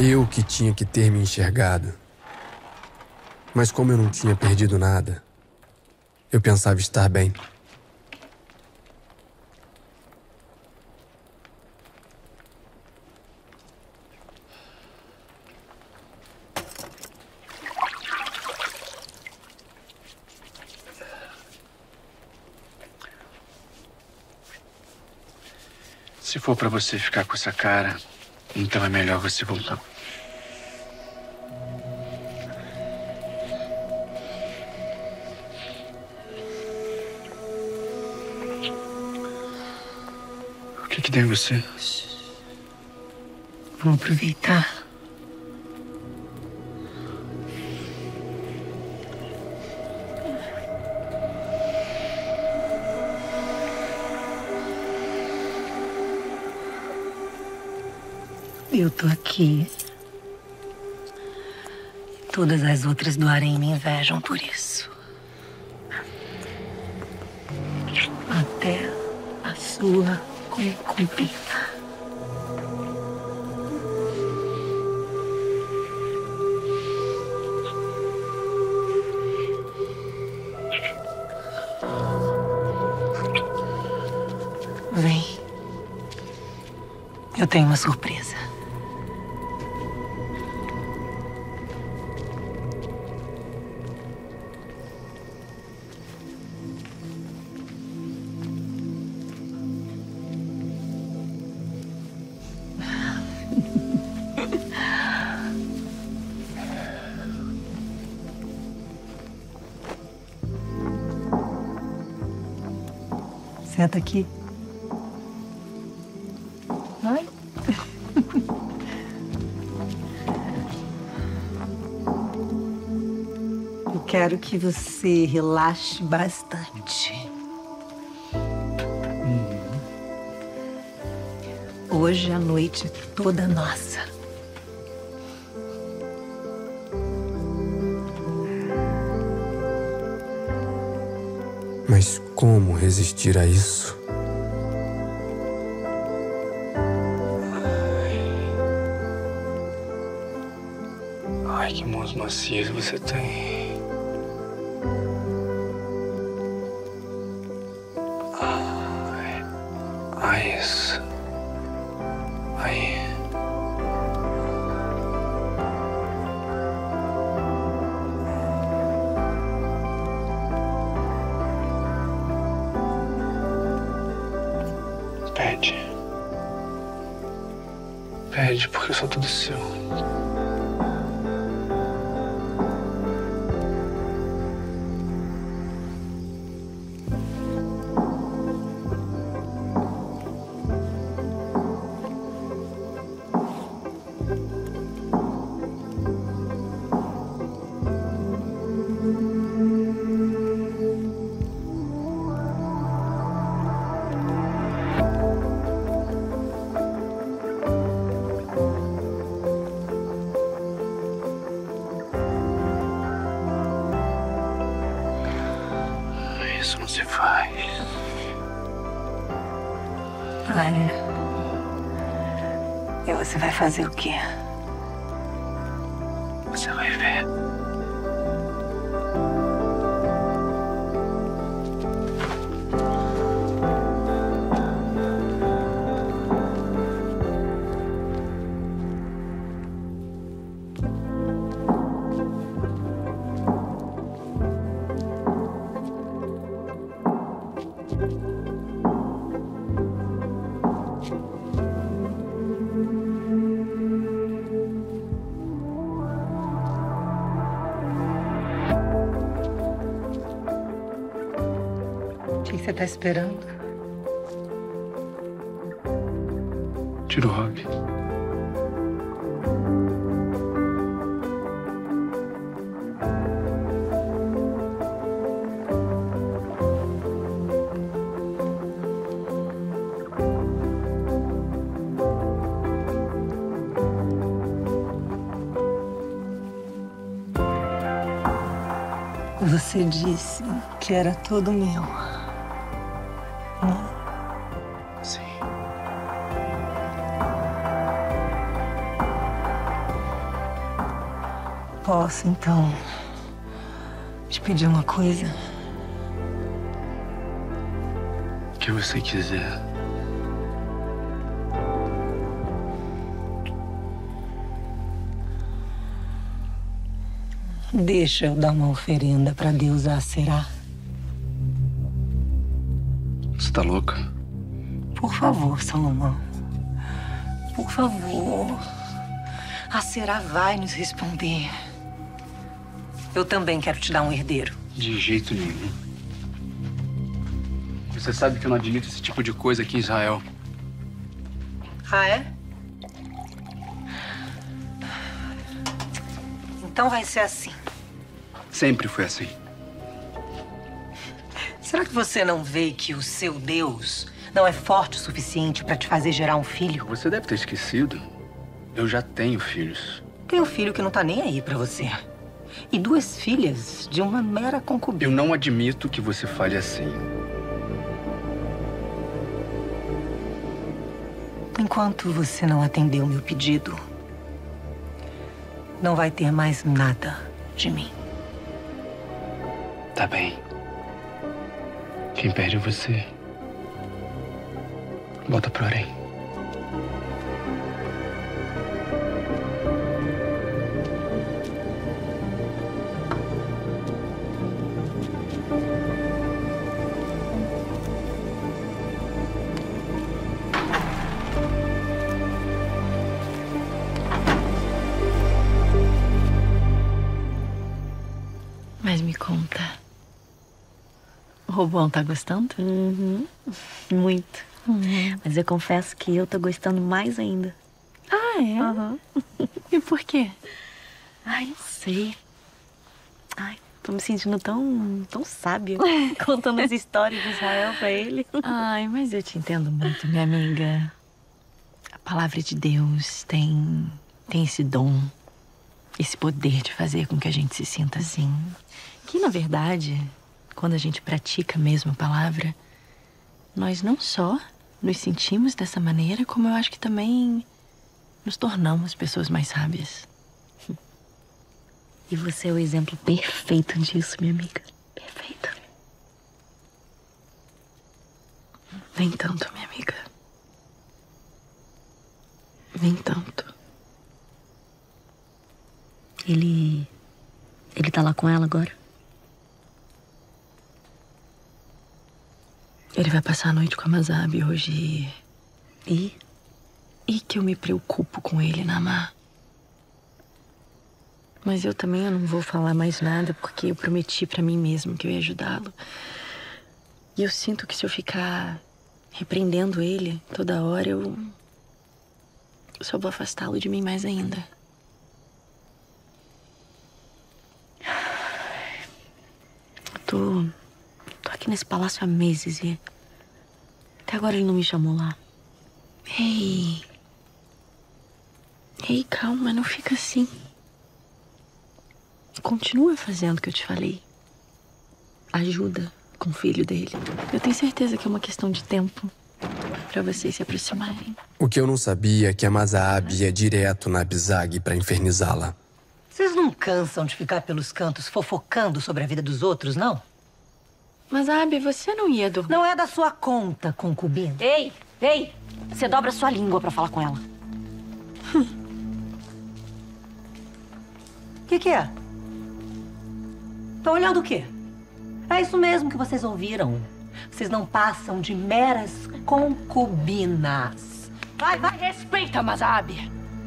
Eu que tinha que ter me enxergado. Mas como eu não tinha perdido nada, eu pensava estar bem. Se for pra você ficar com essa cara, então é melhor você voltar. O que deu em você? Vamos aproveitar. Eu tô aqui. Todas as outras do harém me invejam por isso. Até a sua concubina. Vem. Eu tenho uma surpresa. Senta aqui. Vai. Eu quero que você relaxe bastante. Hoje a noite é toda nossa. Mas como resistir a isso? Ai, que mãos macias você tem. Ai, isso. Aí. Pede. Pede, porque eu sou tudo seu. Isso não se faz. E você vai fazer o quê? Você vai ver. O que você tá esperando? Tira o Rob. Você disse que era todo meu. Sim. Posso, então, te pedir uma coisa? O que você quiser. Deixa eu dar uma oferenda pra deusa Aserá. Você tá louca? Por favor, Salomão. Por favor. Aserá vai nos responder. Eu também quero te dar um herdeiro. De jeito nenhum. Você sabe que eu não admito esse tipo de coisa aqui em Israel. Ah, é? Então vai ser assim. Sempre foi assim. Será que você não vê que o seu Deus não é forte o suficiente pra te fazer gerar um filho? Você deve ter esquecido. Eu já tenho filhos. Tem um filho que não tá nem aí pra você. E 2 filhas de uma mera concubina. Eu não admito que você fale assim. Enquanto você não atender o meu pedido, não vai ter mais nada de mim. Tá bem. Quem perde é você. Bota pro harém. Mas me conta. O Robão tá gostando? Muito. Mas eu confesso que eu tô gostando mais ainda. Ah, é? E por quê? Ai, não sei. Ai, tô me sentindo tão sábia contando as histórias de Israel pra ele. Ai, mas eu te entendo muito, minha amiga. A palavra de Deus tem esse dom, esse poder de fazer com que a gente se sinta assim. Que, na verdade, quando a gente pratica mesmo a palavra, nós não só nos sentimos dessa maneira, como eu acho que também nos tornamos pessoas mais sábias. E você é o exemplo perfeito disso, minha amiga. Perfeito. Nem tanto, minha amiga. Nem tanto. Ele tá lá com ela agora? Ele vai passar a noite com a Mazab hoje. E que eu me preocupo com ele, Namá. Mas eu não vou falar mais nada, porque eu prometi pra mim mesmo que eu ia ajudá-lo. E eu sinto que se eu ficar repreendendo ele toda hora, eu só vou afastá-lo de mim mais ainda. Tô aqui nesse palácio há meses e até agora ele não me chamou lá. Ei, calma, não fica assim. Continua fazendo o que eu te falei. Ajuda com o filho dele. Eu tenho certeza que é uma questão de tempo pra vocês se aproximarem. O que eu não sabia é que a Mazab ia direto na Abizag pra infernizá-la. Vocês não cansam de ficar pelos cantos fofocando sobre a vida dos outros, não? Mas, Abi, você não ia dormir. Não é da sua conta, concubina. Ei! Você dobra sua língua pra falar com ela. O que é? Estão olhando o quê? É isso mesmo que vocês ouviram. Vocês não passam de meras concubinas. Vai, respeita, Mazab.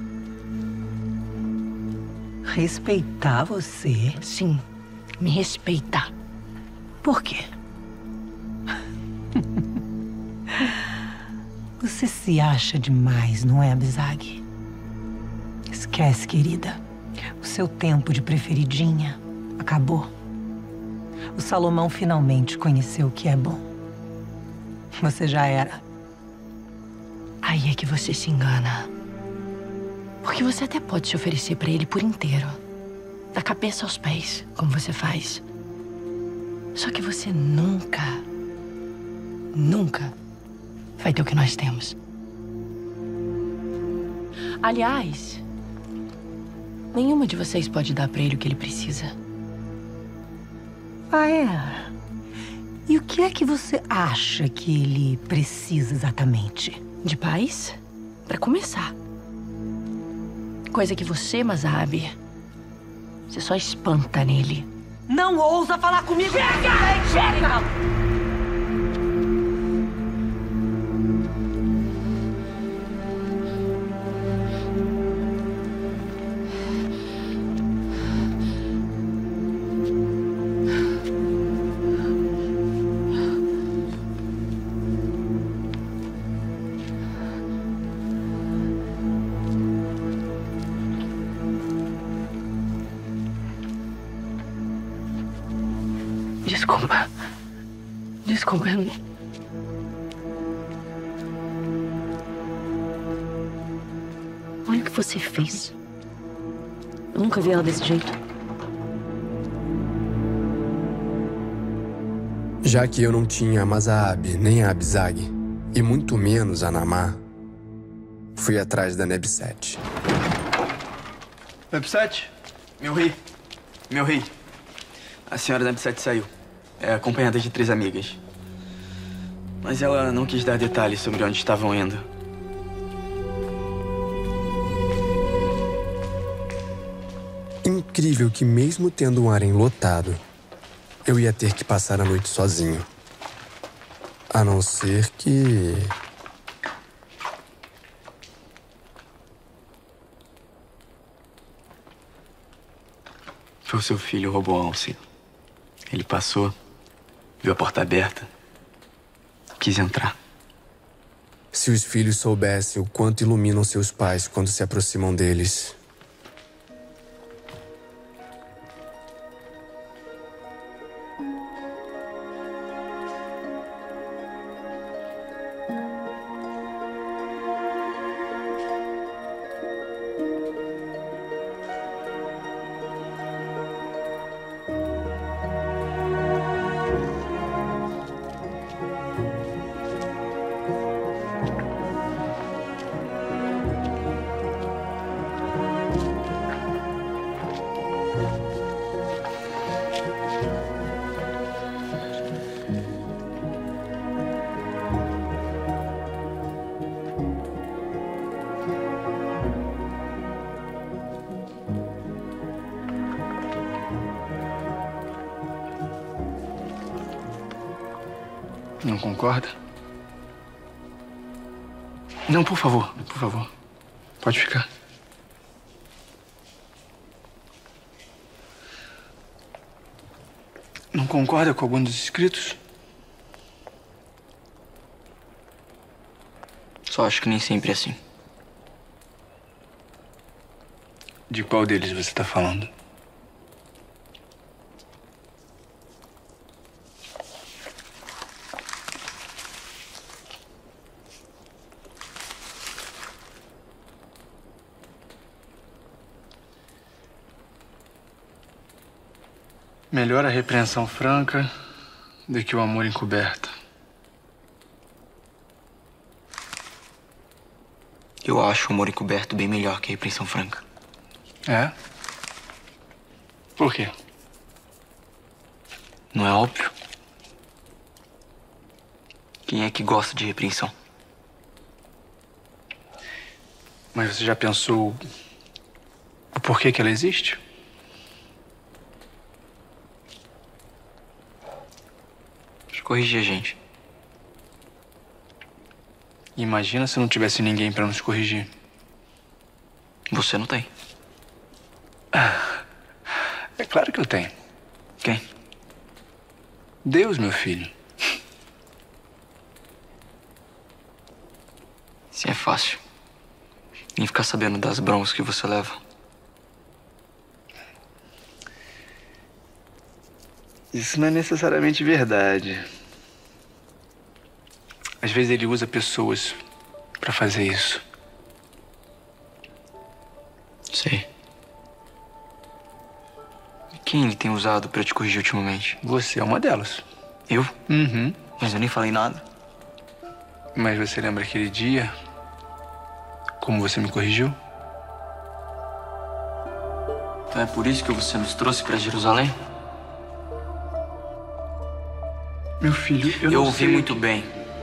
Respeitar você? Sim, me respeita. Por quê? Você se acha demais, não é, Abizag? Esquece, querida. O seu tempo de preferidinha acabou. O Salomão finalmente conheceu o que é bom. Você já era. Aí é que você se engana. Porque você até pode se oferecer pra ele por inteiro. Da cabeça aos pés, como você faz. Só que você nunca vai ter o que nós temos. Aliás, Nenhuma de vocês pode dar pra ele o que ele precisa. Ah, é? E o que é que você acha que ele precisa exatamente? De paz? Pra começar. Coisa que você, Mazabi, você só espanta nele. Não ousa falar comigo! Chega! Chega! Desculpa. Desculpa, eu não... Olha o que você fez. Eu nunca vi ela desse jeito. Já que eu não tinha a Mazahab nem a Abzag, e muito menos a Namá, fui atrás da Nebsete. Nebsete? Meu rei. Meu rei. A senhora Nebsete saiu. É acompanhada de 3 amigas. Mas ela não quis dar detalhes sobre onde estavam indo. Incrível que mesmo tendo um harém lotado, eu ia ter que passar a noite sozinho. A não ser que... Foi o seu filho, Roboão, sim. Ele passou, viu a porta aberta, quis entrar. Se os filhos soubessem o quanto iluminam seus pais quando se aproximam deles... Não concorda? Não, por favor, por favor. Pode ficar. Não concorda com algum dos escritos? Só acho que nem sempre é assim. De qual deles você está falando? Melhor a repreensão franca do que o amor encoberto. Eu acho o amor encoberto bem melhor que a repreensão franca. É? Por quê? Não é óbvio? Quem é que gosta de repreensão? Mas você já pensou o porquê que ela existe? Corrigir a gente. Imagina se não tivesse ninguém pra nos corrigir. Você não tem. É claro que eu tenho. Quem? Deus, meu filho. Sim, é fácil. Nem ficar sabendo das broncas que você leva. Isso não é necessariamente verdade. Às vezes ele usa pessoas pra fazer isso. Sei. E quem ele tem usado pra te corrigir ultimamente? Você é uma delas. Eu? Uhum. Mas eu nem falei nada. Mas você lembra aquele dia? Como você me corrigiu? Então é por isso que você nos trouxe pra Jerusalém? Meu filho, eu Eu não ouvi sei... muito bem.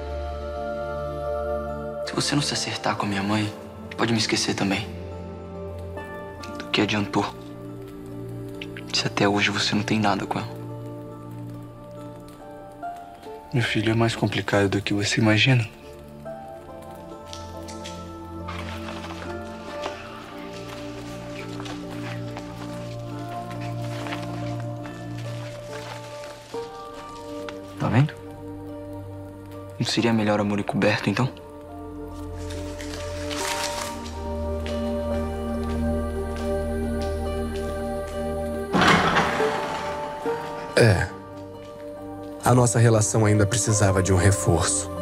Se você não se acertar com a minha mãe, pode me esquecer também. Do que adiantou? Se até hoje você não tem nada com ela. Meu filho, é mais complicado do que você imagina. Tá vendo? Não seria melhor amor encoberto, então? É. A nossa relação ainda precisava de um reforço.